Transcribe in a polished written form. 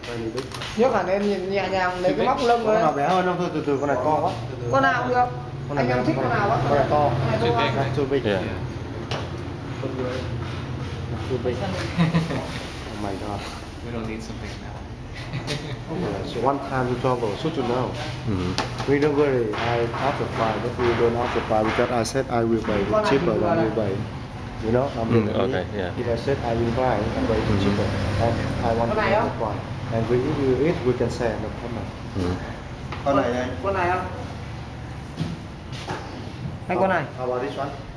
Nhớ là nên nhìn nhẹ nhàng lấy cái móc lông con đấy. nào bé hơn không? Thôi từ từ, con này to quá. Con nào cũng được. Anh em thích con nào á? Con này to. Con này to quá. Too big. Yeah. Too big. Oh my god. We don't need something now. So one time we travel, so to know. We don't worry. I after fly, but we don't after fly because I said I will buy it cheaper than you buy. You know, Okay, yeah. If I said I will buy, I buy it cheaper. And I want to buy that one. And we if you eat, we can share no problem. Con này đây. Con này không? Hay con này? How about this one?